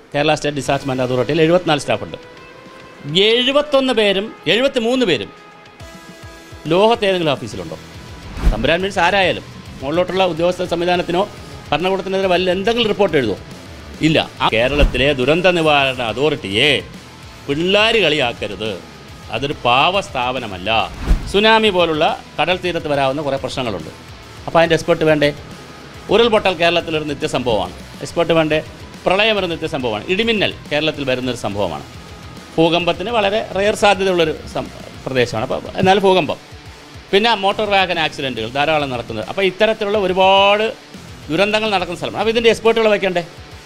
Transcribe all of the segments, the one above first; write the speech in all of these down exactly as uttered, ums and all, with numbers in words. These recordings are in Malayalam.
കേരള സ്റ്റേറ്റ് ഡിസാസ്റ്റർ മാനേജ്മെൻറ്റ് അതോറിറ്റിയിൽ എഴുപത്തിനാല് സ്റ്റാഫുണ്ട്. എഴുപത്തൊന്ന് പേരും എഴുപത്തി മൂന്ന് പേരും ലോകത്ത് ഏതെങ്കിലും ഓഫീസിലുണ്ടോ? തമ്പുരാൻ മീൻസ് ആരായാലും മുകളിലോട്ടുള്ള ഉദ്യോഗസ്ഥ സംവിധാനത്തിനോ ഭരണകൂടത്തിനെതിരെ വല്ല എന്തെങ്കിലും റിപ്പോർട്ട് എഴുതുമോ? ഇല്ല. കേരളത്തിലെ ദുരന്ത നിവാരണ അതോറിറ്റിയെ പിള്ളേർ കളിയാക്കരുത്. അതൊരു പാവ സ്ഥാപനമല്ല. സുനാമി പോലുള്ള കടൽ തീരത്ത് വരാവുന്ന കുറേ പ്രശ്നങ്ങളുണ്ട്. അപ്പോൾ അതിൻ്റെ എക്സ്പെർട്ട് വേണ്ടേ? ഉരുൾപൊട്ടൽ കേരളത്തിലൊരു നിത്യസംഭവമാണ്. എക്സ്പെർട്ട് വേണ്ടേ? പ്രളയം ഒരു നിത്യസംഭവമാണ്. ഇടിമിന്നൽ കേരളത്തിൽ വരുന്നൊരു സംഭവമാണ്. ഭൂകമ്പത്തിന് വളരെ റെയർ സാധ്യതയുള്ളൊരു പ്രദേശമാണ്. അപ്പോൾ എന്നാൽ ഭൂകമ്പം, പിന്നെ മോട്ടോർ വാഹന ആക്സിഡൻറ്റുകൾ ധാരാളം നടക്കുന്നത്. അപ്പോൾ ഇത്തരത്തിലുള്ള ഒരുപാട് ദുരന്തങ്ങൾ നടക്കുന്ന സ്ഥലമാണ്. അപ്പോൾ ഇതിൻ്റെ എക്സ്പെർട്ടുകൾ വയ്ക്കണ്ടേ?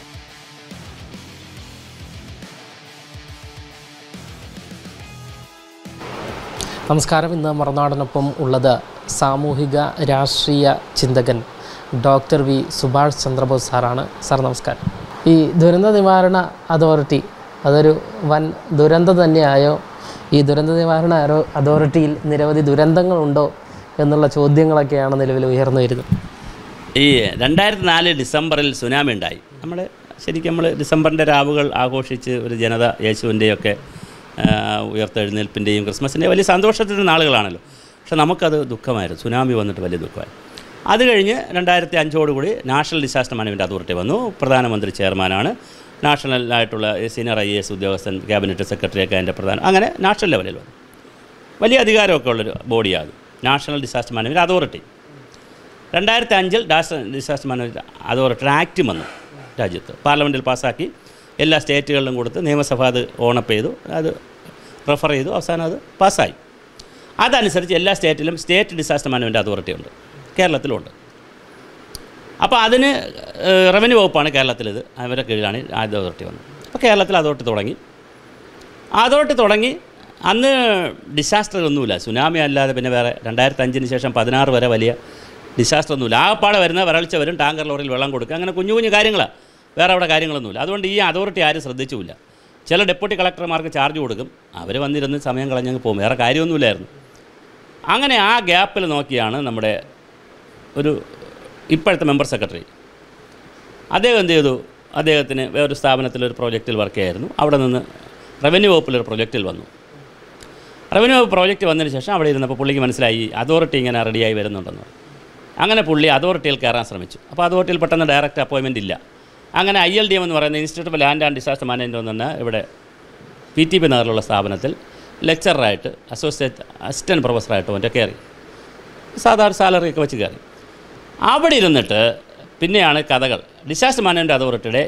നമസ്കാരം. ഇന്ന് മറുനാടനൊപ്പം ഉള്ളത് സാമൂഹിക രാഷ്ട്രീയ ചിന്തകൻ ഡോക്ടർ വി സുഭാഷ് ചന്ദ്രബോസ് സാറാണ്. സാർ നമസ്കാരം. ഈ ദുരന്ത നിവാരണ അതോറിറ്റി അതൊരു വൻ ദുരന്തം തന്നെയായോ? ഈ ദുരന്ത നിവാരണ അതോറിറ്റിയിൽ നിരവധി ദുരന്തങ്ങളുണ്ടോ എന്നുള്ള ചോദ്യങ്ങളൊക്കെയാണ് നിലവിൽ ഉയർന്നു വരുന്നത്. ഈ രണ്ടായിരത്തി നാല് ഡിസംബറിൽ സുനാമി ഉണ്ടായി. നമ്മൾ ശരിക്കും നമ്മൾ ഡിസംബറിൻ്റെ രാവുകൾ ആഘോഷിച്ച് ഒരു ജനത യേശുവിൻ്റെയൊക്കെ ഉയർത്തെഴുന്നേൽപ്പിൻ്റെയും ക്രിസ്മസിൻ്റെയും വലിയ സന്തോഷത്തിൻ്റെ നാളുകളാണല്ലോ. പക്ഷെ നമുക്കത് ദുഃഖമായിരുന്നു. സുനാമി വന്നിട്ട് വലിയ ദുഃഖമായി. അത് കഴിഞ്ഞ് രണ്ടായിരത്തി അഞ്ചോടുകൂടി നാഷണൽ ഡിസാസ്റ്റർ മാനേജ്മെൻറ്റ് അതോറിറ്റി വന്നു. പ്രധാനമന്ത്രി ചെയർമാനാണ്. നാഷണലായിട്ടുള്ള സീനിയർ ഐ എ എസ് ഉദ്യോഗസ്ഥൻ, ക്യാബിനറ്റ് സെക്രട്ടറിയൊക്കെ അതിൻ്റെ പ്രധാനം, അങ്ങനെ നാഷണൽ ലെവലിൽ വന്നു. വലിയ അധികാരമൊക്കെ ഉള്ളൊരു ബോഡിയാണ് നാഷണൽ ഡിസാസ്റ്റർ മാനേജ്മെൻറ്റ് അതോറിറ്റി. രണ്ടായിരത്തി അഞ്ചിൽ ഡിസാസ്റ്റർ മാനേജ്മെൻറ്റ് അതോറിറ്റിയുടെ ആക്ട് വന്നു രാജ്യത്ത്. പാർലമെൻറ്റിൽ പാസ്സാക്കി എല്ലാ സ്റ്റേറ്റുകളിലും കൊടുത്ത് നിയമസഭ അത് ഓണപ്പ് ചെയ്തു, അത് റെഫർ ചെയ്തു, അവസാനം അത് പാസ്സായി. അതനുസരിച്ച് എല്ലാ സ്റ്റേറ്റിലും സ്റ്റേറ്റ് ഡിസാസ്റ്റർ മാനേജ്മെൻറ്റ് അതോറിറ്റി ഉണ്ട്. കേരളത്തിലുണ്ട്. അപ്പോൾ അതിന് റവന്യൂ വകുപ്പാണ് കേരളത്തിലിത്. അവരുടെ കീഴിലാണ് അതോറിറ്റി വന്നത്. അപ്പോൾ കേരളത്തിൽ അതോറിറ്റി തുടങ്ങി. അതോറിറ്റി തുടങ്ങി അന്ന് ഡിസാസ്റ്റർ ഒന്നുമില്ല. സുനാമി അല്ലാതെ പിന്നെ വേറെ രണ്ടായിരത്തി അഞ്ചിന് ശേഷം പതിനാറ് വരെ വലിയ ഡിസാസ്റ്റർ ഒന്നുമില്ല. ആകപ്പാടെ വരുന്ന വരൾച്ച വരും, ടാങ്കർ ലോറിയിൽ വെള്ളം കൊടുക്കുക, അങ്ങനെ കുഞ്ഞു കുഞ്ഞു കാര്യങ്ങളാണ്. വേറെ അവിടെ കാര്യങ്ങളൊന്നുമില്ല. അതുകൊണ്ട് ഈ അതോറിറ്റി ആരും ശ്രദ്ധിച്ചുമില്ല. ചില ഡെപ്യൂട്ടി കളക്ടർമാർക്ക് ചാർജ് കൊടുക്കും, അവർ വന്നിരുന്ന് സമയം കളഞ്ഞങ്ങ് പോകും, വേറെ കാര്യമൊന്നുമില്ലായിരുന്നു. അങ്ങനെ ആ ഗ്യാപ്പിൽ നോക്കിയാണ് നമ്മുടെ ഒരു ഇപ്പോഴത്തെ മെമ്പർ സെക്രട്ടറി, അദ്ദേഹം എന്ത് ചെയ്തു, അദ്ദേഹത്തിന് വേറൊരു സ്ഥാപനത്തിലൊരു പ്രോജക്റ്റിൽ വർക്ക് ചെയ്യായിരുന്നു. അവിടെ നിന്ന് റവന്യൂ വകുപ്പിലൊരു പ്രോജക്റ്റിൽ വന്നു. റവന്യൂ വകുപ്പ് പ്രോജക്റ്റ് വന്നതിന് ശേഷം അവിടെ ഇരുന്നപ്പോൾ പുള്ളിക്ക് മനസ്സിലായി അതോറിറ്റി ഇങ്ങനെ റെഡിയായി വരുന്നുണ്ടെന്ന്. അങ്ങനെ പുള്ളി അതോറിറ്റിയിൽ കയറാൻ ശ്രമിച്ചു. അപ്പോൾ അതോറിറ്റിയിൽ പെട്ടെന്ന് ഡയറക്റ്റ് അപ്പോയിൻമെൻ്റ് ഇല്ല. അങ്ങനെ ഐ എൽ ഡി എം എന്ന് പറയുന്ന institute of land and disaster management എന്ന് പറഞ്ഞാൽ ഇവിടെ പി ടി പി നഗറിലുള്ള സ്ഥാപനത്തിൽ ലെക്ചറായിട്ട് അസോസിയേറ്റ് അസിസ്റ്റൻറ്റ് പ്രൊഫസറായിട്ട് മറ്റേ കയറി, സാധാരണ സാലറിയൊക്കെ വെച്ച് കയറി. അവിടെ ഇരുന്നിട്ട് പിന്നെയാണ് കഥകൾ. ഡിസാസ്റ്റർ മാനേജ്മെൻറ്റ് അതോറിറ്റിയുടെ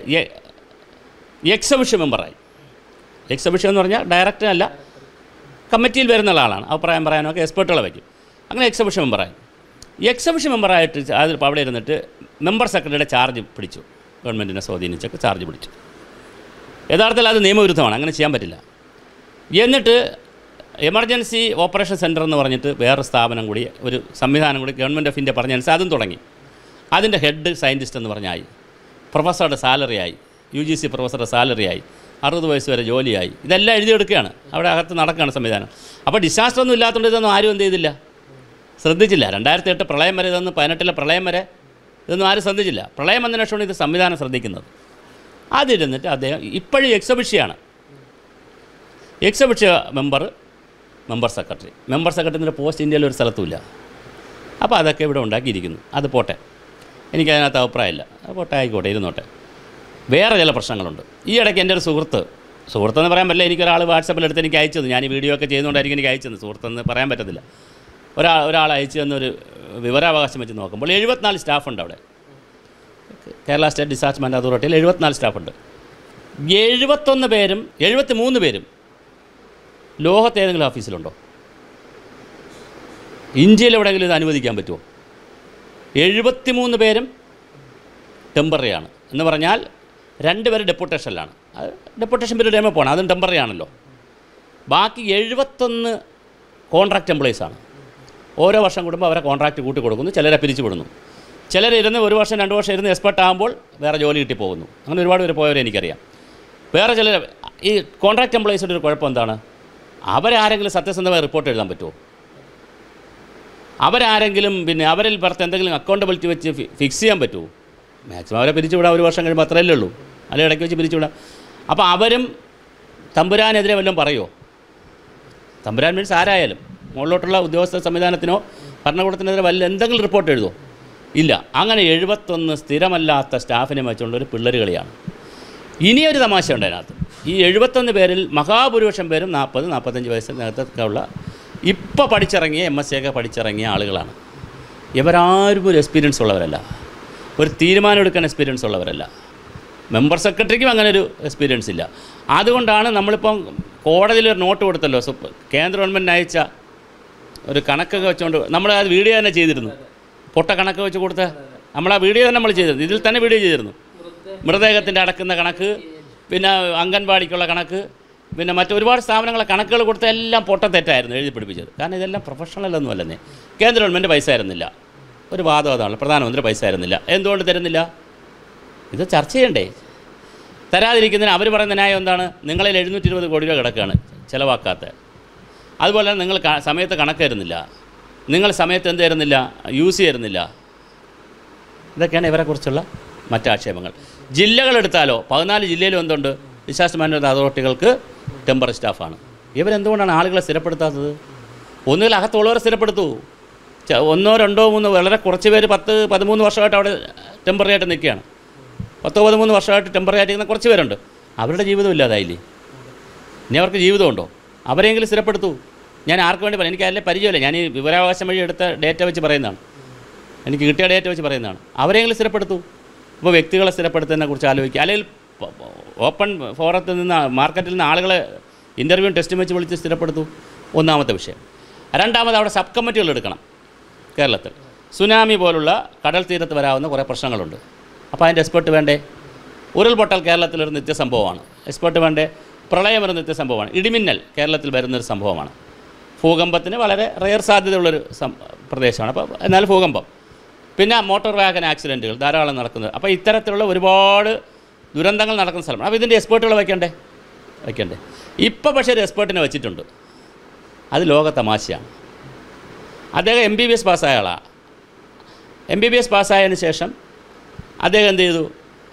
എക്സിബിഷൻ മെമ്പറായി. എക്സിബിഷൻ എന്ന് പറഞ്ഞാൽ ഡയറക്ടറല്ല, കമ്മിറ്റിയിൽ വരുന്ന ആളാണ്. അഭിപ്രായം പറയാനൊക്കെ എക്സ്പെർട്ടുകളെ വയ്ക്കും. അങ്ങനെ എക്സിബിഷൻ മെമ്പറായി. എക്സിബിഷൻ മെമ്പറായിട്ട് അതിൽ അവിടെ ഇരുന്നിട്ട് മെമ്പർ സെക്രട്ടറിയുടെ ചാർജ് പിടിച്ചു. ഗവൺമെൻറ്റിനെ സ്വാധീനിച്ചൊക്കെ ചാർജ് പിടിച്ചു. യഥാർത്ഥത്തിൽ അത് നിയമവിരുദ്ധമാണ്, അങ്ങനെ ചെയ്യാൻ പറ്റില്ല. എന്നിട്ട് എമർജൻസി ഓപ്പറേഷൻ സെൻറ്റർ എന്ന് പറഞ്ഞിട്ട് വേറൊരു സ്ഥാപനം കൂടി, ഒരു സംവിധാനം കൂടി ഗവൺമെൻറ് ഓഫ് ഇന്ത്യ പറഞ്ഞനുസരിച്ച് അതും തുടങ്ങി. അതിൻ്റെ ഹെഡ് സയൻറ്റിസ്റ്റ് എന്ന് പറഞ്ഞായി, പ്രൊഫസറുടെ സാലറിയായി, യു ജി സി പ്രൊഫസറുടെ സാലറിയായി, അറുപത് വയസ്സ് വരെ ജോലിയായി. ഇതെല്ലാം എഴുതിയെടുക്കുകയാണ്, അവിടെ അകത്ത് നടക്കുകയാണ് സംവിധാനം. അപ്പോൾ ഡിസാസ്റ്റർ ഒന്നും ഇല്ലാത്തതുകൊണ്ട് ഇതൊന്നും ആരും എന്ത് ചെയ്തില്ല, ശ്രദ്ധിച്ചില്ല. രണ്ടായിരത്തി എട്ട് പ്രളയം വരെ, ഇതൊന്നും പതിനെട്ടിലെ പ്രളയം വരെ ഇതൊന്നും ആരും ശ്രദ്ധിച്ചില്ല. പ്രളയം വന്നതിന് ശേഷമാണ് ഇത് സംവിധാനം ശ്രദ്ധിക്കുന്നത്. അതിരുന്നിട്ട് അദ്ദേഹം ഇപ്പോഴും എക്സിബിഷ്യയാണ്. Ex officio member, member secretary, member സെക്രട്ടറിൻ്റെ പോസ്റ്റ് ഇന്ത്യയിൽ ഒരു സ്ഥലത്തുമില്ല. അപ്പോൾ അതൊക്കെ ഇവിടെ ഉണ്ടാക്കിയിരിക്കുന്നു. അത് പോട്ടെ, എനിക്കതിനകത്ത് അഭിപ്രായമില്ല. അത് പോട്ടെ, ആയിക്കോട്ടെ, ഇരുന്നോട്ടെ. വേറെ ചില പ്രശ്നങ്ങളുണ്ട്. ഈ ഇടയ്ക്ക് എൻ്റെ ഒരു സുഹൃത്ത്, സുഹൃത്തെന്ന് പറയാൻ പറ്റില്ല, എനിക്കൊരാൾ വാട്സപ്പിലെടുത്ത് എനിക്ക് അയച്ചത്, ഞാൻ ഈ വീഡിയോ ഒക്കെ ചെയ്യുന്നതുകൊണ്ടായിരിക്കും എനിക്ക് അയച്ചത്, സുഹൃത്തെന്ന് പറയാൻ പറ്റത്തില്ല. ഒരാൾ ഒരാൾ അയച്ചു തന്നൊരു വിവരാവകാശം വെച്ച് നോക്കുമ്പോൾ എഴുപത്തിനാല് സ്റ്റാഫുണ്ട് അവിടെ. കേരള സ്റ്റേറ്റ് ഡിസാസ്റ്റർ മാനേജ്മെൻറ്റ് അതോറിറ്റിയിൽ എഴുപത്തിനാല് സ്റ്റാഫുണ്ട്. എഴുപത്തൊന്ന് പേരും എഴുപത്തി മൂന്ന് പേരും ലോകത്ത് ഏതെങ്കിലും ഓഫീസിലുണ്ടോ? ഇന്ത്യയിൽ എവിടെയെങ്കിലും ഇത് അനുവദിക്കാൻ പറ്റുമോ? എഴുപത്തി മൂന്ന് പേരും ടെമ്പററിയാണ് എന്ന് പറഞ്ഞാൽ രണ്ട് പേര് ഡെപ്യൂട്ടേഷനിലാണ്. അത് ഡെപ്യൂട്ടേഷൻ പീരീഡ് കഴിയുമ്പോൾ പോകണം, അതും ടെമ്പററി ആണല്ലോ. ബാക്കി എഴുപത്തൊന്ന് കോൺട്രാക്റ്റ് എംപ്ലോയീസാണ്. ഓരോ വർഷം കൂടുമ്പോൾ അവരെ കോൺട്രാക്റ്റ് കൂട്ടി കൊടുക്കുന്നു, ചിലരെ പിരിച്ചു വിടുന്നു. ചിലരിരുന്ന് ഒരു വർഷം രണ്ട് വർഷം ഇരുന്ന് എക്സ്പെർട്ട് ആകുമ്പോൾ വേറെ ജോലി കിട്ടി പോകുന്നു. അങ്ങനെ ഒരുപാട് പേര് പോയവരെ എനിക്കറിയാം. വേറെ ചിലർ ഈ കോൺട്രാക്റ്റ് എംപ്ലോയീസിൻ്റെ ഒരു കുഴപ്പം എന്താണ്? അവരാരെങ്കിലും സത്യസന്ധമായി റിപ്പോർട്ട് എഴുതാൻ പറ്റുമോ? അവരാരെങ്കിലും പിന്നെ അവരിൽ പുറത്ത് എന്തെങ്കിലും അക്കൗണ്ടബിലിറ്റി വെച്ച് ഫിക്സ് ചെയ്യാൻ പറ്റുമോ? മാക്സിമം അവരെ പിരിച്ചുവിടാം, ഒരു വർഷം കഴിയുമ്പോൾ അത്രയല്ലേ ഉള്ളൂ, അല്ലെങ്കിൽ ഇടയ്ക്ക് വെച്ച് പിരിച്ചുവിടാം. അപ്പോൾ അവരും തമ്പുരാനെതിരെ വല്ലതും പറയുമോ? തമ്പുരാൻ മീൻസ് ആരായാലും മുകളിലോട്ടുള്ള ഉദ്യോഗസ്ഥ സംവിധാനത്തിനോ ഭരണകൂടത്തിനെതിരെ വല്ല എന്തെങ്കിലും റിപ്പോർട്ട് എഴുതുമോ? ഇല്ല. അങ്ങനെ എഴുപത്തൊന്ന് സ്ഥിരമല്ലാത്ത സ്റ്റാഫിനെ വെച്ചുകൊണ്ടൊരു പിള്ളേർ കളിയാണ്. ഇനിയൊരു തമാശ ഉണ്ട് അതിനകത്ത്. ഈ എഴുപത്തൊന്ന് പേരിൽ മഹാഭൂരിപക്ഷം പേരും നാൽപ്പത് നാൽപ്പത്തഞ്ച് വയസ്സിനകത്തൊക്കെ ഉള്ള ഇപ്പോൾ പഠിച്ചിറങ്ങിയ എം എസ് സി ഒക്കെ പഠിച്ചിറങ്ങിയ ആളുകളാണ്. ഇവരാരും ഒരു എക്സ്പീരിയൻസ് ഉള്ളവരല്ല, ഒരു തീരുമാനം എടുക്കാൻ എക്സ്പീരിയൻസ് ഉള്ളവരല്ല. മെമ്പർ സെക്രട്ടറിക്കും അങ്ങനെ ഒരു എക്സ്പീരിയൻസ് ഇല്ല. അതുകൊണ്ടാണ് നമ്മളിപ്പം കോടതിയിൽ ഒരു നോട്ട് കൊടുത്തല്ലോ, കേന്ദ്ര ഗവൺമെൻറ് അയച്ച ഒരു കണക്കൊക്കെ വെച്ചുകൊണ്ട് നമ്മൾ അത് വീഡിയോ തന്നെ ചെയ്തിരുന്നു. പൊട്ട കണക്ക് വെച്ച് കൊടുത്ത നമ്മൾ ആ വീഡിയോ തന്നെ നമ്മൾ ചെയ്തിരുന്നു. ഇതിൽ തന്നെ വീഡിയോ ചെയ്തിരുന്നു. മൃതദേഹത്തിൻ്റെ അടക്കുന്ന കണക്ക്, പിന്നെ അംഗൻവാടിക്കുള്ള കണക്ക്, പിന്നെ മറ്റൊരുപാട് സ്ഥാപനങ്ങളെ കണക്കുകൾ കൊടുത്ത എല്ലാം പൊട്ട തെറ്റായിരുന്നു എഴുതി പിടിപ്പിച്ചത്. കാരണം ഇതെല്ലാം പ്രൊഫഷണലൊന്നും അല്ലെന്നേ. കേന്ദ്ര ഗവൺമെൻറ് പൈസ ആയിരുന്നില്ല. ഒരു വാദം അതാണ്, പ്രധാനമന്ത്രി പൈസ ആയിരുന്നില്ല. എന്തുകൊണ്ട് തരുന്നില്ല? ഇത് ചർച്ച ചെയ്യണ്ടേ? തരാതിരിക്കുന്നതിന് അവർ പറയുന്ന ന്യായം എന്താണ്? നിങ്ങളിൽ എഴുന്നൂറ്റി ഇരുപത് കോടി രൂപ കിടക്കുകയാണ് ചിലവാക്കാത്ത. അതുപോലെ തന്നെ നിങ്ങൾ സമയത്ത് കണക്ക് തരുന്നില്ല, നിങ്ങൾ സമയത്ത് എന്ത് തരുന്നില്ല, യൂസ് ചെയ്യുന്നില്ല. ഇതൊക്കെയാണ് ഇവരെക്കുറിച്ചുള്ള മറ്റാക്ഷേപങ്ങൾ. ജില്ലകളെടുത്താലോ പതിനാല് ജില്ലയിലും എന്തുണ്ട്? ഡിസാസ്റ്റർ മാനേജ്മെൻറ്റ് അതോറിറ്റികൾക്ക് ടെമ്പററി സ്റ്റാഫാണ്. ഇവരെന്തുകൊണ്ടാണ് ആളുകളെ സ്ഥിരപ്പെടുത്താത്തത്? ഒന്നുകിൽ അകത്തുള്ളവരെ സ്ഥിരപ്പെടുത്തൂ. ഒന്നോ രണ്ടോ മൂന്നോ വളരെ കുറച്ച് പേര് പത്ത് പതിമൂന്ന് വർഷമായിട്ട് അവിടെ ടെമ്പററി ആയിട്ട് നിൽക്കുകയാണ്. പത്തോ പതിമൂന്ന് വർഷമായിട്ട് ടെമ്പററി ആയിട്ട് നിൽക്കുന്ന കുറച്ച് പേരുണ്ട്. അവരുടെ ജീവിതം ഇല്ലാതായില്ലേ? ഇനി അവർക്ക് ജീവിതമുണ്ടോ? അവരെങ്കിലും സ്ഥിരപ്പെടുത്തൂ. ഞാൻ ആർക്ക് വേണ്ടി പറയാം? എനിക്ക് അതിലെ പരിചയമില്ല. ഞാൻ ഈ വിവരാവകാശം വഴി എടുത്ത ഡേറ്റ വെച്ച് പറയുന്നതാണ്, എനിക്ക് കിട്ടിയ ഡേറ്റ വെച്ച് പറയുന്നതാണ്. അവരെങ്കിലും സ്ഥിരപ്പെടുത്തൂ. ഇപ്പോൾ വ്യക്തികളെ സ്ഥിരപ്പെടുത്തുന്നതിനെ കുറിച്ച് ആലോചിക്കുക. അല്ലെങ്കിൽ ഓപ്പൺ ഫോറത്തിൽ നിന്ന് മാർക്കറ്റിൽ നിന്ന് ആളുകളെ ഇൻ്റർവ്യൂ ടെസ്റ്റും വെച്ച് വിളിച്ച് സ്ഥിരപ്പെടുത്തൂ. ഒന്നാമത്തെ വിഷയം. രണ്ടാമത് അവിടെ സബ് കമ്മിറ്റികൾ എടുക്കണം. കേരളത്തിൽ സുനാമി പോലുള്ള കടൽ തീരത്ത് വരാവുന്ന കുറേ പ്രശ്നങ്ങളുണ്ട്. അപ്പോൾ അതിൻ്റെ എക്സ്പെർട്ട് വേണ്ടേ? ഉരുൾപൊട്ടൽ കേരളത്തിലൊരു നിത്യസംഭവമാണ്. എക്സ്പെർട്ട് വേണ്ടേ? പ്രളയം ഒരു നിത്യസംഭവമാണ്. ഇടിമിന്നൽ കേരളത്തിൽ വരുന്നൊരു സംഭവമാണ്. ഭൂകമ്പത്തിന് വളരെ റെയർ സാധ്യതയുള്ളൊരു പ്രദേശമാണ്. അപ്പോൾ എന്നാൽ ഭൂകമ്പം, പിന്നെ മോട്ടോർ വാഹന ആക്സിഡൻറ്റുകൾ ധാരാളം നടക്കുന്നത്. അപ്പോൾ ഇത്തരത്തിലുള്ള ഒരുപാട് ദുരന്തങ്ങൾ നടക്കുന്ന സ്ഥലമാണ്. അപ്പോൾ ഇതിൻ്റെ എക്സ്പേർട്ടുകൾ വയ്ക്കണ്ടേ? വയ്ക്കണ്ടേ? ഇപ്പോൾ പക്ഷേ ഒരു എക്സ്പേർട്ടിനെ വെച്ചിട്ടുണ്ട്. അത് ലോക തമാശയാണ്. അദ്ദേഹം എം ബി ബി എസ് പാസ്സായ ആളാണ്. എം ബി ബി എസ് പാസ്സായതിന് ശേഷം അദ്ദേഹം എന്ത് ചെയ്തു?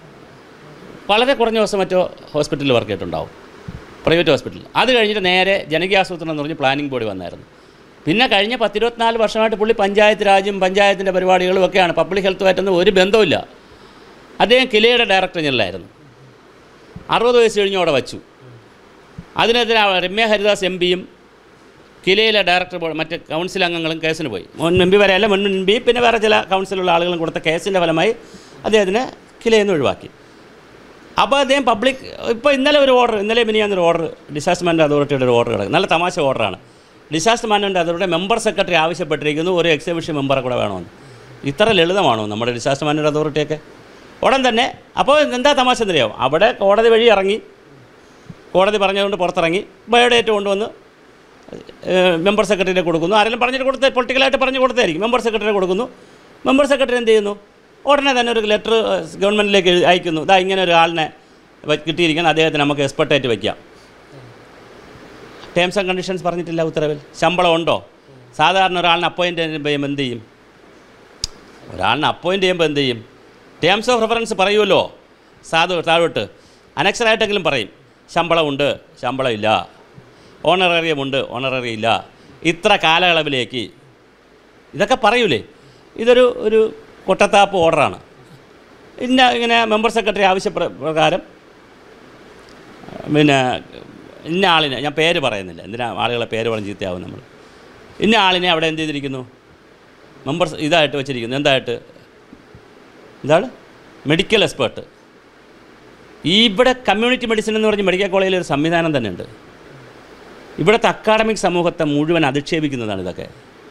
വളരെ കുറഞ്ഞ ദിവസം മറ്റോ ഹോസ്പിറ്റലിൽ വർക്ക് ചെയ്തിട്ടുണ്ടാവും, പ്രൈവറ്റ് ഹോസ്പിറ്റലിൽ. അത് കഴിഞ്ഞിട്ട് നേരെ ജനകീയാസൂത്രണം എന്ന് പറഞ്ഞ് പ്ലാനിംഗ് ബോർഡ് വന്നായിരുന്നു. പിന്നെ കഴിഞ്ഞ പത്തിരുപത്തിനാല് വർഷമായിട്ട് പുള്ളി പഞ്ചായത്ത് രാജ്യം പഞ്ചായത്തിൻ്റെ പരിപാടികളും ഒക്കെയാണ്. പബ്ലിക് ഹെൽത്തുമായിട്ടൊന്നും ഒരു ബന്ധവുമില്ല. അദ്ദേഹം കിലയുടെ ഡയറക്ടർ ജനറലായിരുന്നു. അറുപത് വയസ്സ് കഴിഞ്ഞ് അവിടെ വച്ചു. അതിനെതിരെ രമ്യ ഹരിദാസ് എം പിയും കിലയിലെ ഡയറക്ടർ ബോർഡ് മറ്റ് കൗൺസിൽ അംഗങ്ങളും കേസിന് പോയി. മുൻ എം പി വരെയല്ല, മുൻ എം പി പിന്നെ വേറെ ചില കൗൺസിലുള്ള ആളുകളും കൊടുത്ത കേസിൻ്റെ ഫലമായി അദ്ദേഹത്തിന് കിലയിൽ നിന്ന് ഒഴിവാക്കി. അപ്പോൾ അദ്ദേഹം പബ്ലിക് ഇപ്പോൾ ഇന്നലെ ഒരു ഓർഡർ, ഇന്നലെ മിനിയാന്നൊരു ഓർഡർ ഡിസാസ്റ്റർ മാനേജ്മെൻറ്റ് അതോറിറ്റിയുടെ ഒരു ഓർഡർ കിടക്കും. നല്ല തമാശ ഓർഡറാണ്. ഡിസാസ്റ്റർ മാനേജ്മെൻറ്റ് അതോറിറ്റിയുടെ മെമ്പർ സെക്രട്ടറി ആവശ്യപ്പെട്ടിരിക്കുന്നു ഒരു എക്സിബിഷൻ മെമ്പറെ കൂടെ വേണമെന്ന്. ഇത്ര ലളിതമാണോ നമ്മുടെ ഡിസാസ്റ്റർ മാനേജ്മെൻറ്റ് അതോറിറ്റിയൊക്കെ? ഉടൻ തന്നെ. അപ്പോൾ എന്താ തമാശ എന്നറിയാമോ? അവിടെ കോടതി വഴി ഇറങ്ങി, കോടതി പറഞ്ഞതുകൊണ്ട് പുറത്തിറങ്ങി ബയോഡേറ്റ കൊണ്ടുവന്ന് മെമ്പർ സെക്രട്ടറിയെ കൊടുക്കുന്നു. ആരെങ്കിലും പറഞ്ഞിട്ട് കൊടുത്ത് പൊളിറ്റിക്കലായിട്ട് പറഞ്ഞു കൊടുത്തായിരിക്കും. മെമ്പർ സെക്രട്ടറി കൊടുക്കുന്നു. മെമ്പർ സെക്രട്ടറി എന്ത് ചെയ്യുന്നു? ഉടനെ തന്നെ ഒരു ലെറ്റർ ഗവൺമെൻറ്റിലേക്ക് അയക്കുന്നു. ഇതാ ഇങ്ങനെ ഒരു ആളിനെ കിട്ടിയിരിക്കണം, അദ്ദേഹത്തിന് നമുക്ക് എക്സ്പെർട്ടായിട്ട് വയ്ക്കാം. ടേംസ് ആൻഡ് കണ്ടീഷൻസ് പറഞ്ഞിട്ടില്ല ഉത്തരവിൽ. ശമ്പളം ഉണ്ടോ? സാധാരണ ഒരാളിനെ അപ്പോയിൻറ്റ് ചെയ്യുമ്പോൾ എന്ത് ചെയ്യും? ഒരാളിനെ അപ്പോയിൻറ്റ് ചെയ്യുമ്പോൾ എന്ത് ചെയ്യും? ടേംസ് ഓഫ് റെഫറൻസ് പറയുമല്ലോ, സാധു താഴോട്ട് അനക്സറായിട്ടെങ്കിലും പറയും. ശമ്പളമുണ്ട്, ശമ്പളമില്ല. ഓണറേറിയമുണ്ട്, ഓണറേറിയം ഇല്ല. ഇത്ര കാലയളവിലേക്ക് ഇതൊക്കെ പറയൂലേ? ഇതൊരു ഒരു കൊട്ടത്താപ്പ് ഓർഡറാണ്. ഇന്ന ഇങ്ങനെ മെമ്പർ സെക്രട്ടറി ആവശ്യപ്രകാരം പിന്നെ ഇന്ന ആളിനെ, ഞാൻ പേര് പറയുന്നില്ല, എന്തിനാ ആളുകളെ പേര് പറഞ്ഞ് ചീത്തയാവും നമ്മൾ. ഇന്ന ആളിനെ അവിടെ എന്ത് ചെയ്തിരിക്കുന്നു? മെമ്പർ ഇതായിട്ട് വെച്ചിരിക്കുന്നു. എന്തായിട്ട്? എന്താണ്? Medical expert. ഇവിടെ കമ്മ്യൂണിറ്റി മെഡിസിൻ എന്ന് പറഞ്ഞ് മെഡിക്കൽ കോളേജിൽ ഒരു സംവിധാനം തന്നെ ഉണ്ട്. ഇവിടുത്തെ അക്കാഡമിക് സമൂഹത്തെ മുഴുവൻ അധിക്ഷേപിക്കുന്നതാണ് ഇതൊക്കെ.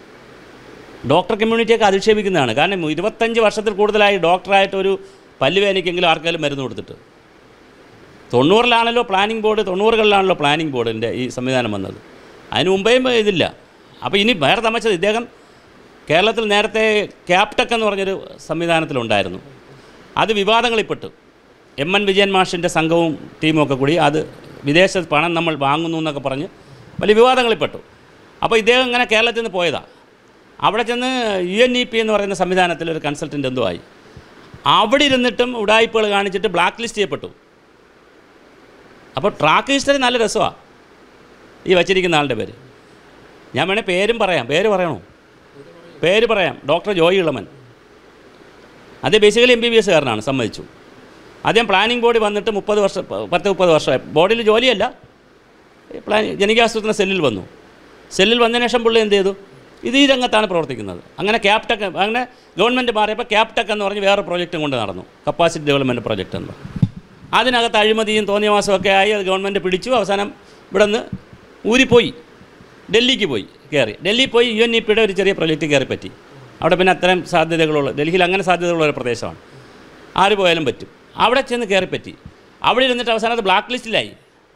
ഡോക്ടർ കമ്മ്യൂണിറ്റിയൊക്കെ അധിക്ഷേപിക്കുന്നതാണ്. കാരണം ഇരുപത്തഞ്ച് വർഷത്തിൽ കൂടുതലായി ഡോക്ടറായിട്ടൊരു പല്ലുവേദനയ്ക്കെങ്കിലും ആർക്കെങ്കിലും മരുന്ന് കൊടുത്തിട്ട്. തൊണ്ണൂറിലാണല്ലോ പ്ലാനിംഗ് ബോർഡ്, തൊണ്ണൂറുകളിലാണല്ലോ പ്ലാനിംഗ് ബോർഡിൻ്റെ ഈ സംവിധാനം വന്നത്. അതിന് മുമ്പേയും ഇതില്ല. അപ്പോൾ ഇനി വേറെ തമച്ചത്, ഇദ്ദേഹം കേരളത്തിൽ നേരത്തെ ക്യാപ്ടെക് എന്ന് പറഞ്ഞൊരു സംവിധാനത്തിലുണ്ടായിരുന്നു. അത് വിവാദങ്ങളിൽപ്പെട്ടു. എം എൻ വിജയൻ മാഷിൻ്റെ സംഘവും ടീമും ഒക്കെ കൂടി അത് വിദേശ പണം നമ്മൾ വാങ്ങുന്നു എന്നൊക്കെ പറഞ്ഞ് വലിയ വിവാദങ്ങളിൽപ്പെട്ടു. അപ്പോൾ ഇദ്ദേഹം ഇങ്ങനെ കേരളത്തിൽ നിന്ന് പോയതാണ്. അവിടെ ചെന്ന് യു എൻ ഇ പി എന്ന് പറയുന്ന സംവിധാനത്തിൽ ഒരു കൺസൾട്ടൻ്റ് എന്തോ ആയി. അവിടെ ഇരുന്നിട്ടും ഉടായ്പകൾ കാണിച്ചിട്ട് ബ്ലാക്ക് ലിസ്റ്റ് ചെയ്യപ്പെട്ടു. അപ്പോൾ ട്രാക്ക് ഹിസ്റ്ററി നല്ല രസമാണ് ഈ വച്ചിരിക്കുന്ന ആളുടെ പേര്. ഞാൻ വേണേൽ പേരും പറയാം. പേര് പറയണോ? പേര് പറയാം. ഡോക്ടർ ജോയി ഇളമൻ. അദ്ദേഹം basically M B B S കാരനാണ്, സമ്മതിച്ചു. അദ്ദേഹം പ്ലാനിംഗ് ബോർഡിൽ വന്നിട്ട് മുപ്പത് വർഷം പത്ത് മുപ്പത് വർഷമായി. ബോർഡിൽ ജോലിയല്ല, പ്ലാൻ ജനികാസൂത്രണ സെല്ലിൽ വന്നു. സെല്ലിൽ വന്നതിന് ശേഷം പുള്ളി എന്ത് ചെയ്തു? ഇത് ഈ രംഗത്താണ് പ്രവർത്തിക്കുന്നത്. അങ്ങനെ ക്യാപ്ടെക്, അങ്ങനെ ഗവൺമെൻറ് മാറിയപ്പോൾ ക്യാപ്ടെക് എന്ന് പറഞ്ഞ് വേറെ പ്രോജക്റ്റും കൊണ്ട് നടന്നു, കപ്പാസിറ്റി ഡെവലപ്മെൻറ്റ് പ്രോജക്റ്റ് എന്ന്. അതിനകത്ത് അഴിമതിയും തോന്നിയവാസമൊക്കെ ആയി അത് ഗവൺമെൻറ് പിടിച്ചു. അവസാനം ഇവിടെ നിന്ന് ഊരിപ്പോയി, ഡൽഹിക്ക് പോയി കയറി. ഡൽഹിയിൽ പോയി യു എൻ ഇ പിയുടെ ഒരു ചെറിയ പ്രൊജക്റ്റ് കയറി പറ്റി. അവിടെ പിന്നെ അത്തരം സാധ്യതകളുള്ള, ഡൽഹിയിൽ അങ്ങനെ സാധ്യതകളുള്ള ഒരു പ്രദേശമാണ്, ആര് പോയാലും പറ്റും. അവിടെ ചെന്ന് കയറിപ്പറ്റി. അവിടെ ഇരുന്നിട്ട് അവസാനം അത് ബ്ലാക്ക് ലിസ്റ്റിലായി.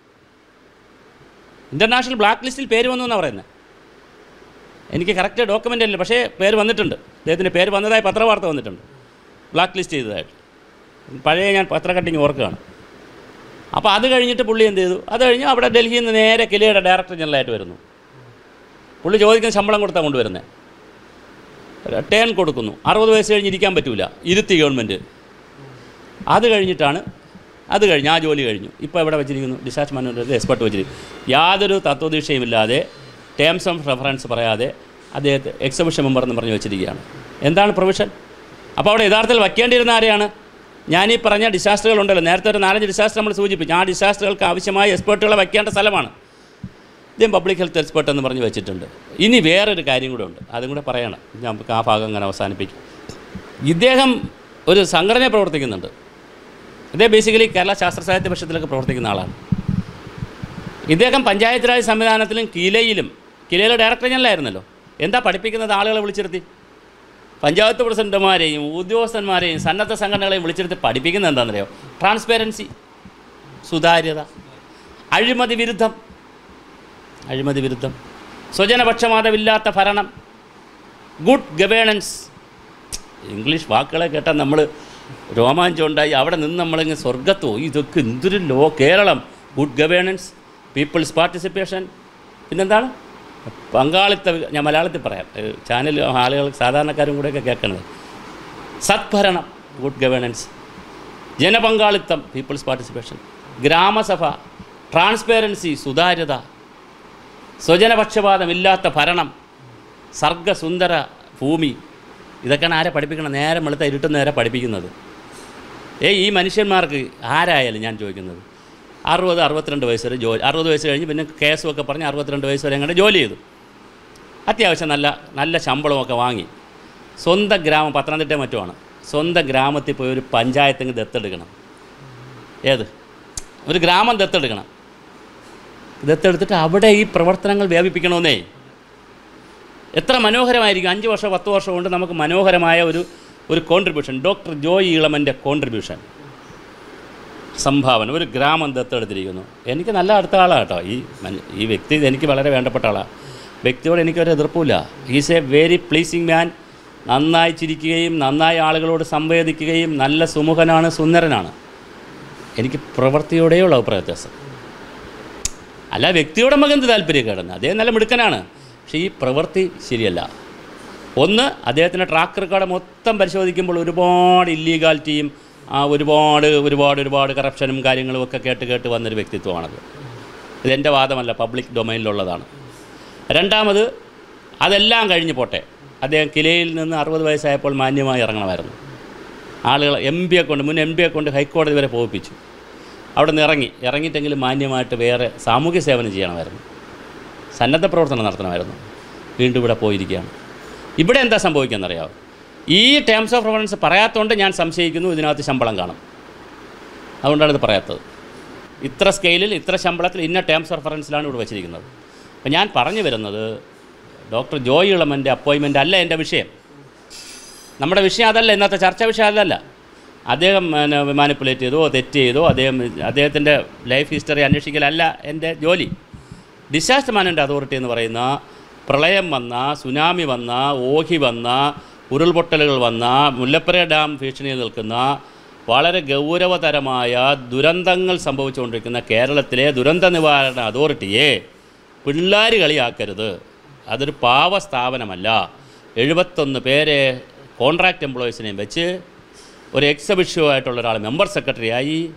ഇൻ്റർനാഷണൽ ബ്ലാക്ക് ലിസ്റ്റിൽ പേര് വന്നു എന്നാണ് പറയുന്നത്. എനിക്ക് കറക്റ്റ് ഡോക്യുമെൻ്റ് അല്ല, പക്ഷേ പേര് വന്നിട്ടുണ്ട്. അദ്ദേഹത്തിൻ്റെ പേര് വന്നതായി പത്രവാർത്ത വന്നിട്ടുണ്ട്, ബ്ലാക്ക് ലിസ്റ്റ് ചെയ്തതായിട്ട്. പഴയ ഞാൻ പത്ര കട്ടിങ് ഓർക്കുകയാണ്. അപ്പോൾ അത് കഴിഞ്ഞിട്ട് പുള്ളി എന്ത് ചെയ്തു? അത് കഴിഞ്ഞ് അവിടെ ഡൽഹിയിൽ നിന്ന് നേരെ കിലയുടെ ഡയറക്ടർ ജനറലായിട്ട് വരുന്നു. പുള്ളി ചോദിക്കുന്ന ശമ്പളം കൊടുത്താൽ കൊണ്ടുവരുന്നത്. ടേൺ കൊടുക്കുന്നു. അറുപത് വയസ്സ് കഴിഞ്ഞ് ഇരിക്കാൻ പറ്റൂല, ഇരുത്തി ഗവൺമെൻറ്. അത് കഴിഞ്ഞിട്ടാണ് അത് കഴിഞ്ഞ് ആ ജോലി കഴിഞ്ഞു. ഇപ്പോൾ എവിടെ വെച്ചിരിക്കുന്നു? ഡിസാസ്റ്റർ മാനേജ്മെൻറ്റ് എക്സ്പെർട്ട് വെച്ചിരിക്കുന്നു. യാതൊരു തത്വദീക്ഷയുമില്ലാതെ, ടേംസ് ഓഫ് റെഫറൻസ് പറയാതെ അദ്ദേഹത്തെ എക്സിബിഷൻ മെമ്പർ എന്ന് പറഞ്ഞ് വെച്ചിരിക്കുകയാണ്. എന്താണ് പ്രൊവിഷൻ? അപ്പോൾ അവിടെ യഥാർത്ഥത്തിൽ വയ്ക്കേണ്ടിയിരുന്ന ആരെയാണ്? ഞാനീ പറഞ്ഞ ഡിസാസ്റ്ററുകളുണ്ടല്ലോ, നേരത്തെ ഒരു നാലഞ്ച് ഡിസാസ്റ്റർ നമ്മൾ സൂചിപ്പിച്ചു. ആ ഡിസാസ്റ്ററുകൾക്ക് ആവശ്യമായ എക്സ്പെർട്ടുകളെ വയ്ക്കേണ്ട സ്ഥലമാണ്. ഇദ്ദേഹം പബ്ലിക് ഹെൽത്ത് എക്സ്പെർട്ട് എന്ന് പറഞ്ഞ് വെച്ചിട്ടുണ്ട്. ഇനി വേറൊരു കാര്യം കൂടെ ഉണ്ട്, അതും കൂടെ പറയണം. നമുക്ക് ആ ഭാഗം അങ്ങനെ അവസാനിപ്പിക്കും. ഇദ്ദേഹം ഒരു സംഘടനയെ പ്രവർത്തിക്കുന്നുണ്ട്. ഇദ്ദേഹം ബേസിക്കലി കേരള ശാസ്ത്ര സാഹിത്യ പരിഷത്തിലൊക്കെ പ്രവർത്തിക്കുന്ന ആളാണ്. ഇദ്ദേഹം പഞ്ചായത്ത് രാജ് സംവിധാനത്തിലും കിലയിലും, കിലയിലെ ഡയറക്ടർ ജനറലായിരുന്നല്ലോ. എന്താ പഠിപ്പിക്കുന്നത്? ആളുകളെ വിളിച്ചിരുത്തി, പഞ്ചായത്ത് പ്രസിഡന്റുമാരെയും ഉദ്യോഗസ്ഥന്മാരെയും സന്നദ്ധ സംഘടനകളെയും വിളിച്ചെടുത്ത് പഠിപ്പിക്കുന്നത് എന്താണെന്നറിയോ? ട്രാൻസ്പെറൻസി, സുതാര്യത, അഴിമതി വിരുദ്ധം, അഴിമതി വിരുദ്ധം, സ്വജനപക്ഷപാതമില്ലാത്ത ഭരണം, ഗുഡ് ഗവേണൻസ്. ഇംഗ്ലീഷ് വാക്കുകളെ കേട്ടാൽ നമ്മൾ രോമാഞ്ചം ഉണ്ടായി. അവിടെ നിന്ന് നമ്മളിങ്ങനെ സ്വർഗത്തോ, ഇതൊക്കെ എന്തൊരു ലോ, Keralam, good governance, people's participation, പിന്നെന്താണ് പങ്കാളിത്ത. ഞാൻ മലയാളത്തിൽ പറയാം, ചാനൽ ആളുകൾ സാധാരണക്കാരും കൂടെയൊക്കെ കേൾക്കണത്. സദ്ഭരണം, ഗുഡ് ഗവേണൻസ്, ജനപങ്കാളിത്തം, പീപ്പിൾസ് പാർട്ടിസിപ്പേഷൻ, ഗ്രാമസഭ, ട്രാൻസ്പെറൻസി, സുതാര്യത, സ്വജനപക്ഷപാതമില്ലാത്ത ഭരണം, സർഗസുന്ദര ഭൂമി. ഇതൊക്കെയാണ് ആരെ പഠിപ്പിക്കണം? നേരെ വെളുത്ത ഇരുട്ടുന്ന നേരെ പഠിപ്പിക്കുന്നത്. ഏയ് ഈ മനുഷ്യന്മാർക്ക് ആരായാലും ഞാൻ ചോദിക്കുന്നത്, അറുപത് അറുപത്തിരണ്ട് വയസ്സ് വരെ ജോലി, അറുപത് വയസ്സ് കഴിഞ്ഞ് പിന്നെ കേസുമൊക്കെ പറഞ്ഞ് അറുപത്തിരണ്ട് വയസ്സ് വരെ അങ്ങനെ ജോലി ചെയ്തു. അത്യാവശ്യം നല്ല നല്ല ശമ്പളമൊക്കെ വാങ്ങി. സ്വന്തം ഗ്രാമം പത്തനംതിട്ട മറ്റുമാണ്. സ്വന്തം ഗ്രാമത്തിൽ പോയി ഒരു പഞ്ചായത്തിന് ദത്തെടുക്കണം. ഏത് ഒരു ഗ്രാമം ദത്തെടുക്കണം. ദത്തെടുത്തിട്ട് അവിടെ ഈ പ്രവർത്തനങ്ങൾ വ്യാപിപ്പിക്കണമെന്നേ. എത്ര മനോഹരമായിരിക്കും. അഞ്ച് വർഷം പത്ത് വർഷം കൊണ്ട് നമുക്ക് മനോഹരമായ ഒരു ഒരു കോൺട്രിബ്യൂഷൻ, ഡോക്ടർ ജോയി ഇളമൻ്റെ കോൺട്രിബ്യൂഷൻ, സംഭാവന, ഒരു ഗ്രാമം ദത്തെടുത്തിരിക്കുന്നു. എനിക്ക് നല്ല അടുത്ത ആളാണ് കേട്ടോ ഈ ഈ വ്യക്തി. എനിക്ക് വളരെ വേണ്ടപ്പെട്ട ആളാണ്. വ്യക്തിയോട് എനിക്കൊരു എതിർപ്പില്ല. Is a very pleasing man. നന്നായി ചിരിക്കുകയും നന്നായി ആളുകളോട് സംവേദിക്കുകയും നല്ല സുമുഖനാണ്, സുന്ദരനാണ്. എനിക്ക് പ്രവൃത്തിയോടെയുള്ള അഭിപ്രായ വ്യത്യാസം. അല്ല വ്യക്തിയോട് നമുക്ക് എന്ത് താല്പര്യം കിടന്ന്, അദ്ദേഹം നല്ല മിടുക്കനാണ്. പക്ഷേ ഈ പ്രവൃത്തി ശരിയല്ല. ഒന്ന്, അദ്ദേഹത്തിൻ്റെ ട്രാക്ക് റെക്കോർഡ് മൊത്തം പരിശോധിക്കുമ്പോൾ ഒരുപാട് ഇല്ലീഗാലിറ്റിയും ഒരുപാട് ഒരുപാട് ഒരുപാട് കറപ്ഷനും കാര്യങ്ങളും ഒക്കെ കേട്ട് കേട്ട് വന്നൊരു വ്യക്തിത്വമാണത്. ഇതെൻ്റെ വാദമല്ല, പബ്ലിക് ഡൊമൈനിലുള്ളതാണ്. രണ്ടാമത്, അതെല്ലാം കഴിഞ്ഞ് പോട്ടെ, അദ്ദേഹം കിലയിൽ നിന്ന് അറുപത് വയസ്സായപ്പോൾ മാന്യമായി ഇറങ്ങണമായിരുന്നു. ആളുകൾ എം പിയെ കൊണ്ട് മുൻ എം പിയെ കൊണ്ട് ഹൈക്കോടതി വരെ പോയിപ്പിച്ചു. അവിടെ നിന്ന് ഇറങ്ങി ഇറങ്ങിയിട്ടെങ്കിലും മാന്യമായിട്ട് വേറെ സാമൂഹ്യ സേവനം ചെയ്യണമായിരുന്നു, സന്നദ്ധ പ്രവർത്തനം നടത്തണമായിരുന്നു. വീണ്ടും ഇവിടെ പോയിരിക്കുകയാണ്. ഇവിടെ എന്താ സംഭവിക്കുകയെന്നറിയാമോ? ഈ ടേംസ് ഓഫ് റെഫറൻസ് പറയാത്തതുകൊണ്ട് ഞാൻ സംശയിക്കുന്നു ഇതിനകത്ത് ശമ്പളം കാണും. അതുകൊണ്ടാണ് ഇത് പറയാത്തത്. ഇത്ര സ്കെയിലിൽ ഇത്ര ശമ്പളത്തിൽ ഇന്ന ടേംസ് ഓഫ് റെഫറൻസിലാണ് ഇവിടെ വെച്ചിരിക്കുന്നത്. അപ്പോൾ ഞാൻ പറഞ്ഞു വരുന്നത്, ഡോക്ടർ ജോയി ഇളമൻ്റെ അപ്പോയിൻമെൻ്റ് അല്ല എൻ്റെ വിഷയം. നമ്മുടെ വിഷയം അതല്ല, ഇന്നത്തെ ചർച്ചാ വിഷയം അതല്ല. അദ്ദേഹം മാനിപ്പുലേറ്റ് ചെയ്തോ തെറ്റ് ചെയ്തോ അദ്ദേഹം അദ്ദേഹത്തിൻ്റെ ലൈഫ് ഹിസ്റ്ററി അന്വേഷിക്കലല്ല എൻ്റെ ജോലി. ഡിസാസ്റ്റർ മാനേജ്മെൻറ്റ് അതോറിറ്റി എന്ന് പറയുന്ന പ്രളയം വന്ന, സുനാമി വന്ന, ഓഖി വന്ന, ഉരുൾപൊട്ടലുകൾ വന്ന, മുല്ലപ്പെര ഡാം ഭീഷണിയിൽ നിൽക്കുന്ന വളരെ ഗൗരവതരമായ ദുരന്തങ്ങൾ സംഭവിച്ചുകൊണ്ടിരിക്കുന്ന കേരളത്തിലെ ദുരന്ത നിവാരണ അതോറിറ്റിയെ പിള്ളേർ കളിയാക്കരുത്. അതൊരു പാവ സ്ഥാപനമല്ല. എഴുപത്തൊന്ന് പേരെ കോൺട്രാക്റ്റ് എംപ്ലോയീസിനെയും വെച്ച് ഒരു എക്സിബിഷോ ആയിട്ടുള്ള ഒരാൾ മെമ്പർ സെക്രട്ടറിയായി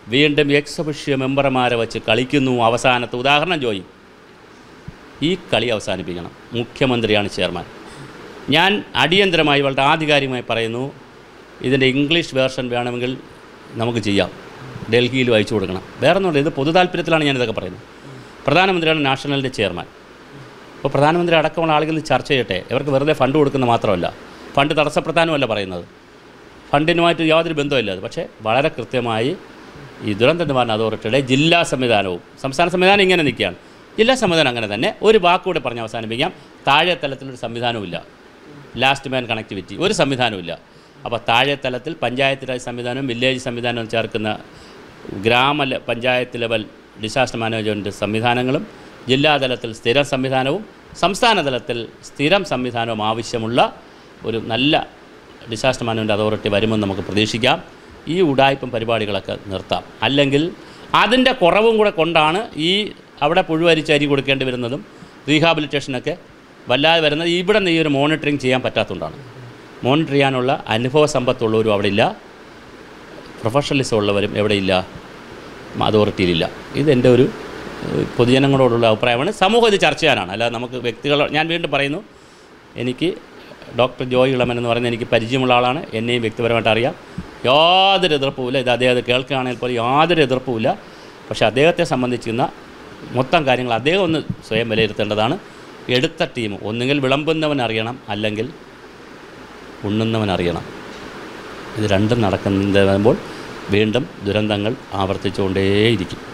വീണ്ടും എക്സ് മെമ്പർമാരെ വെച്ച് കളിക്കുന്നു. അവസാനത്തെ ഉദാഹരണം ജോയി, ഈ കളി അവസാനിപ്പിക്കണം. മുഖ്യമന്ത്രിയാണ് ചെയർമാൻ. ഞാൻ അടിയന്തരമായി വളരെ ആധികാരികമായി പറയുന്നു, ഇതിൻ്റെ ഇംഗ്ലീഷ് വേർഷൻ വേണമെങ്കിൽ നമുക്ക് ചെയ്യാം, ഡൽഹിയിൽ വായിച്ചു കൊടുക്കണം. വേറെ ഒന്നുമില്ല, ഇത് പൊതു താല്പര്യത്തിലാണ് ഞാനിതൊക്കെ പറയുന്നത്. പ്രധാനമന്ത്രിയാണ് നാഷണലിൻ്റെ ചെയർമാൻ. അപ്പോൾ പ്രധാനമന്ത്രി അടക്കമുള്ള ആളുകൾ ചർച്ച ചെയ്യട്ടെ. ഇവർക്ക് വെറുതെ ഫണ്ട് കൊടുക്കുന്ന മാത്രമല്ല, ഫണ്ട് തടസ്സപ്പെടുത്താനുമല്ല പറയുന്നത്, ഫണ്ടിനുമായിട്ട് യാതൊരു ബന്ധമില്ല അത്. പക്ഷേ വളരെ കൃത്യമായി ഈ ദുരന്ത നിവാരണ അതോറിറ്റിയുടെ ജില്ലാ സംവിധാനവും സംസ്ഥാന സംവിധാനം ഇങ്ങനെ നിൽക്കുകയാണ്. ജില്ലാ സംവിധാനം അങ്ങനെ തന്നെ. ഒരു വാക്കുകൂടെ പറഞ്ഞ് അവസാനിപ്പിക്കാം. താഴെ തലത്തിലൊരു സംവിധാനവുമില്ല, ലാസ്റ്റ് മാൻ കണക്ടിവിറ്റി ഒരു സംവിധാനവുമില്ല. അപ്പോൾ താഴെ തലത്തിൽ പഞ്ചായത്ത് രാജ് സംവിധാനവും വില്ലേജ് സംവിധാനവും ചേർക്കുന്ന ഗ്രാമ പഞ്ചായത്ത് ലെവൽ ഡിസാസ്റ്റർ മാനേജ്മെൻറ്റ് സംവിധാനങ്ങളും ജില്ലാതലത്തിൽ സ്ഥിരം സംവിധാനവും സംസ്ഥാന തലത്തിൽ സ്ഥിരം സംവിധാനവും ആവശ്യമുള്ള ഒരു നല്ല ഡിസാസ്റ്റർ മാനേജ്മെൻറ്റ് അതോറിറ്റി വരുമെന്ന് നമുക്ക് പ്രതീക്ഷിക്കാം. ഈ ഉഡായിപ്പും പരിപാടികളൊക്കെ നിർത്താം. അല്ലെങ്കിൽ അതിൻ്റെ കുറവും കൂടെ കൊണ്ടാണ് ഈ അവിടെ പുഴുവരിച്ച് അരി കൊടുക്കേണ്ടി വരുന്നതും റീഹാബിലിറ്റേഷനൊക്കെ വല്ലാതെ വരുന്നത്. ഇവിടെ നിന്ന് ഈ ഒരു മോണിറ്ററിങ് ചെയ്യാൻ പറ്റാത്തതുകൊണ്ടാണ്. മോണിറ്റർ ചെയ്യാനുള്ള അനുഭവ സമ്പത്തുള്ളവരും അവിടെ ഇല്ല, പ്രൊഫഷണലിസം ഉള്ളവരും എവിടെയില്ല, അതോറിറ്റിയിലില്ല. ഇതെൻ്റെ ഒരു പൊതുജനങ്ങളോടുള്ള അഭിപ്രായമാണ്. സമൂഹം ഇത് ചർച്ച ചെയ്യാനാണ്, അല്ലാതെ നമുക്ക് വ്യക്തികൾ. ഞാൻ വീണ്ടും പറയുന്നു, എനിക്ക് ഡോക്ടർ ജോയ് ഇളമൻ എന്ന് പറയുന്നത് എനിക്ക് പരിചയമുള്ള ആളാണ്, എന്നെയും വ്യക്തിപരമായിട്ട് അറിയാം. യാതൊരു എതിർപ്പുമില്ല. ഇത് അദ്ദേഹത്തെ കേൾക്കുകയാണെങ്കിൽ പോലും യാതൊരു എതിർപ്പുമില്ല. പക്ഷേ അദ്ദേഹത്തെ സംബന്ധിക്കുന്ന മൊത്തം കാര്യങ്ങൾ അദ്ദേഹം ഒന്ന് സ്വയം വിലയിരുത്തേണ്ടതാണ്. എടുത്ത ടീം ഒന്നുകിൽ വിളമ്പുന്നവൻ അറിയണം, അല്ലെങ്കിൽ ഉണ്ണുന്നവൻ അറിയണം. ഇത് രണ്ടും നടക്കുന്നതാകുമ്പോൾ വീണ്ടും ദുരന്തങ്ങൾ ആവർത്തിച്ചുകൊണ്ടേയിരിക്കും.